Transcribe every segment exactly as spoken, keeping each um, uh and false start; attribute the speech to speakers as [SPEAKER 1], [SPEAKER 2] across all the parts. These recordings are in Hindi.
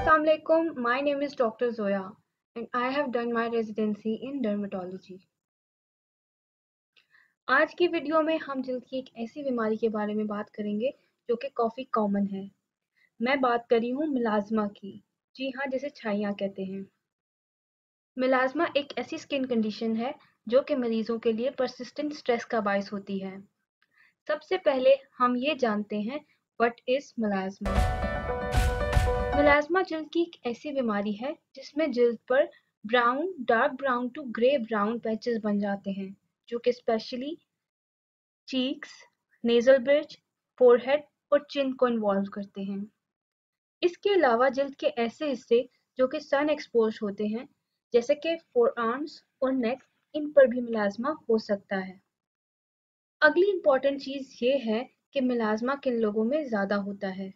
[SPEAKER 1] Assalamualaikum. My name is Doctor Zoya and I have done my residency in dermatology. आज की वीडियो में हम जल्द की एक ऐसी बीमारी के बारे में बात करेंगे जो कि काफ़ी कॉमन है। मैं बात कर रही हूँ मिलाज़्मा की। जी हाँ, जिसे छाइयाँ कहते हैं। मिलाज़्मा एक ऐसी स्किन कंडीशन है जो कि मरीजों के लिए परसिस्टेंट स्ट्रेस का बायस होती है। सबसे पहले हम ये जानते हैं व्हाट इज मिलाज़्मा। मिलाज़्मा जल्द की एक ऐसी बीमारी है जिसमें जल्द पर brown, dark brown to grey brown patches बन जाते हैं जो कि specially cheeks, nasal bridge, forehead और चिन को इन्वॉल्व करते हैं। इसके अलावा जल्द के ऐसे हिस्से जो कि सन एक्सपोज होते हैं जैसे कि फोर आर्म्स और नेक, इन पर भी मिलाज़्मा हो सकता है। अगली इम्पॉर्टेंट चीज़ ये है कि मिलाज़्मा किन लोगों में ज़्यादा होता है।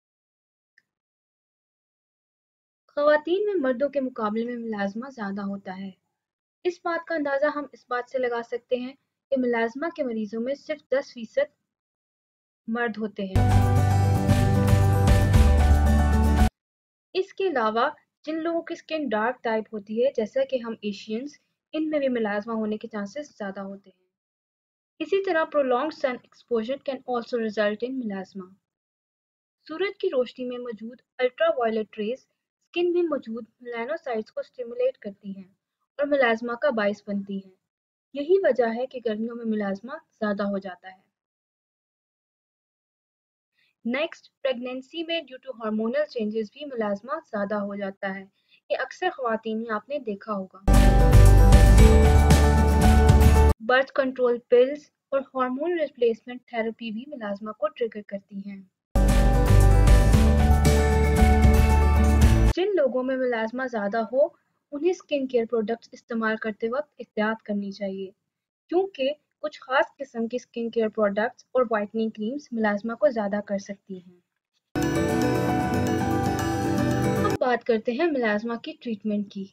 [SPEAKER 1] ख़वातीन में मर्दों के मुकाबले में मिलाज़्मा ज़्यादा होता है। इस बात का अंदाज़ा हम इस बात से लगा सकते हैं कि मिलाज़्मा के मरीजों में सिर्फ दस फीसद मर्द होते हैं। इसके अलावा जिन लोगों की स्किन डार्क टाइप होती है जैसा कि हम एशियंस, इनमें भी मिलाज़्मा होने के चांसेस ज़्यादा होते हैं। इसी तरह prolonged sun exposure can also result in melasma. सूरज की रोशनी में मौजूद अल्ट्रावायलेट रेज स्किन में मौजूद मेलानोसाइट्स को स्टिमुलेट करती हैं और मिलाज़्मा का बायस बनती हैं। यही वजह है कि गर्मियों में मिलाज़्मा ज़्यादा हो जाता है। नेक्स्ट, प्रेगनेंसी में ड्यू टू हार्मोनल चेंजेस भी मिलाज़्मा ज़्यादा हो जाता है। ये अक्सर ख़वातीन में आपने देखा होगा। बर्थ कंट्रोल पिल्स और हार्मोन रिप्लेसमेंट थेरेपी भी मिलाज़्मा को ट्रिगर करती हैं। जिन लोगों में मिलाज़्मा ज़्यादा हो उन्हें स्किन केयर प्रोडक्ट्स इस्तेमाल करते वक्त एहतियात करनी चाहिए क्योंकि कुछ खास किस्म की स्किन केयर प्रोडक्ट्स और वाइटनिंग क्रीम्स मिलाज़्मा को ज़्यादा कर सकती हैं। अब बात करते हैं मिलाज़्मा की ट्रीटमेंट की।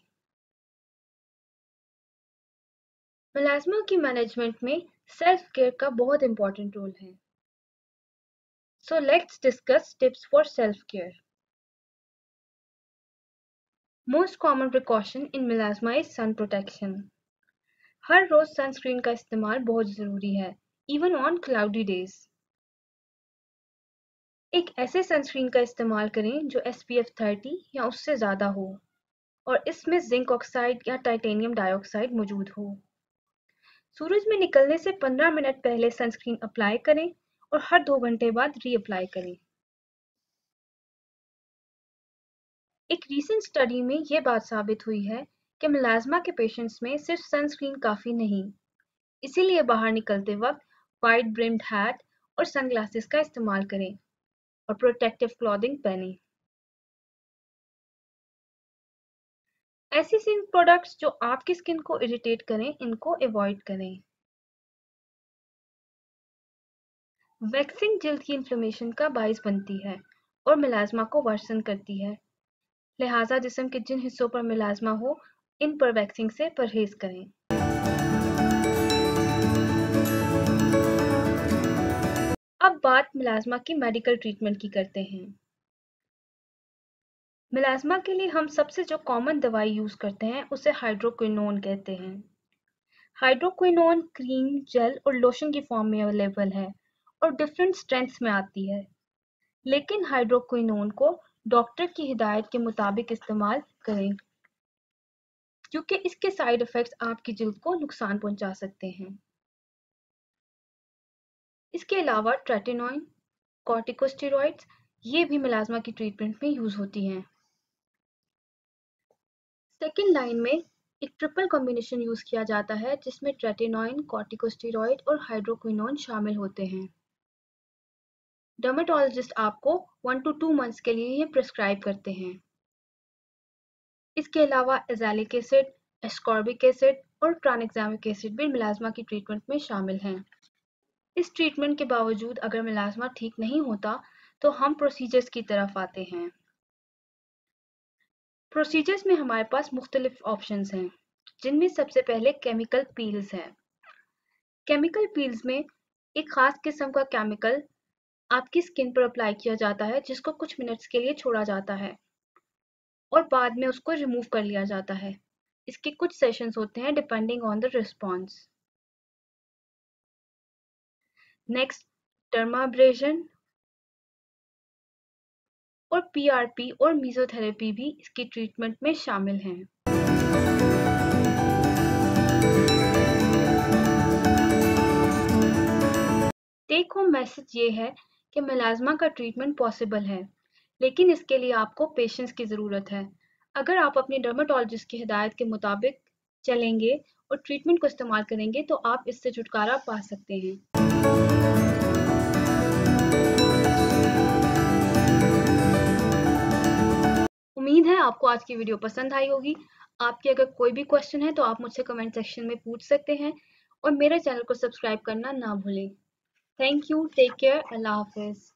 [SPEAKER 1] मिलाज़्मा की मैनेजमेंट में सेल्फ केयर का बहुत इंपॉर्टेंट रोल है। So let's discuss tips for self care. Most common precaution in melasma is sun protection. हर रोज सनस्क्रीन का इस्तेमाल बहुत ज़रूरी है, इवन ऑन क्लाउडी डेज। एक ऐसे सनस्क्रीन का इस्तेमाल करें जो एस पी एफ थर्टी या उससे ज़्यादा हो और इसमें जिंक ऑक्साइड या टाइटेनियम डाइऑक्साइड मौजूद हो। सूरज में निकलने से पंद्रह मिनट पहले सनस्क्रीन अप्लाई करें और हर दो घंटे बाद रीअप्लाई करें। एक रीसेंट स्टडी में ये बात साबित हुई है कि मिलाज़्मा के पेशेंट्स में सिर्फ सनस्क्रीन काफ़ी नहीं, इसीलिए बाहर निकलते वक्त वाइड ब्रिम्ड हैट और सनग्लासेस का इस्तेमाल करें और प्रोटेक्टिव क्लॉथिंग पहनें। ऐसी स्किन प्रोडक्ट्स जो आपकी स्किन को इरिटेट करें, इनको अवॉइड करें। वैक्सिंग जल्द की इन्फ्लेमेशन का बायस बनती है और मिलाज़्मा को वर्सन करती है, लिहाजा जिस्म के जिन हिस्सों पर मिलाज़्मा हो इन पर वैक्सिंग से परहेज करें। अब बात मिलाज़्मा की मेडिकल ट्रीटमेंट की करते हैं। मिलाज़्मा के लिए हम सबसे जो कॉमन दवाई यूज़ करते हैं उसे हाइड्रोक्विनोन कहते हैं। हाइड्रोक्विनोन क्रीम, जेल और लोशन की फॉर्म में अवेलेबल है और डिफरेंट स्ट्रेंथ्स में आती है, लेकिन हाइड्रोक्विनोन को डॉक्टर की हिदायत के मुताबिक इस्तेमाल करें क्योंकि इसके साइड इफ़ेक्ट्स आपकी जल्द को नुकसान पहुंचा सकते हैं। इसके अलावा ट्रेटिनोइन, कॉर्टिकोस्टेरॉइड्स ये भी मिलाज़्मा की ट्रीटमेंट में यूज़ होती हैं। सेकेंड लाइन में एक ट्रिपल कॉम्बिनेशन यूज़ किया जाता है जिसमें ट्रेटिनोइन, कॉर्टिकोस्टेरॉइड और हाइड्रोक्विनोन शामिल होते हैं। डर्मेटोलॉजिस्ट आपको वन टू टू मंथ्स के लिए ये प्रिस्क्राइब करते हैं। इसके अलावा एज़ैलिक एसिड, एस्कॉर्बिक एसिड और ट्रानेक्सामिक एसिड भी मिलाज़्मा की ट्रीटमेंट में शामिल हैं। इस ट्रीटमेंट के बावजूद अगर मिलाज़्मा ठीक नहीं होता तो हम प्रोसीजर्स की तरफ आते हैं। प्रोसीजर्स में हमारे पास मुख्तलिफ ऑप्शंस हैं, जिनमें सबसे पहले केमिकल पील्स हैं। केमिकल पील्स में एक खास किस्म का केमिकल आपकी स्किन पर अप्लाई किया जाता है जिसको कुछ मिनट्स के लिए छोड़ा जाता है। और बाद में उसको रिमूव कर लिया जाता है। इसके कुछ सेशंस होते हैं depending on the response. Next dermabrasion और पीआरपी और मेसोथेरेपी भी इसकी ट्रीटमेंट में शामिल हैं। टेक होम मैसेज ये है कि मेलाज्मा का ट्रीटमेंट पॉसिबल है, लेकिन इसके लिए आपको पेशेंस की ज़रूरत है। अगर आप अपनी डर्मेटोलॉजिस्ट की हिदायत के मुताबिक चलेंगे और ट्रीटमेंट को इस्तेमाल करेंगे तो आप इससे छुटकारा पा सकते हैं। उम्मीद है आपको आज की वीडियो पसंद आई होगी। आपके अगर कोई भी क्वेश्चन है तो आप मुझसे कमेंट सेक्शन में पूछ सकते हैं और मेरे चैनल को सब्सक्राइब करना ना भूलें। थैंक यू, टेक केयर, अल्लाह हाफिज़।